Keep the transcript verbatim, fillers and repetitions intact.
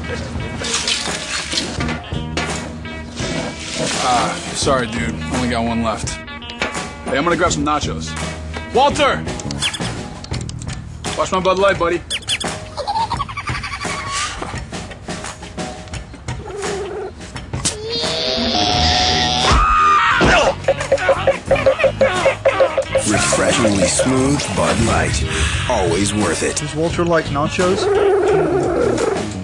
Ah, sorry, dude. Only got one left. Hey, I'm gonna grab some nachos. Walter! Watch my Bud Light, buddy. Refreshingly smooth Bud Light. Always worth it. Does Walter like nachos?